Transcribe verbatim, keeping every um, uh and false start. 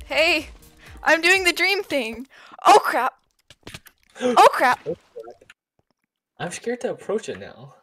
Hey, I'm doing the dream thing. Oh crap. Oh crap. I'm scared to approach it now.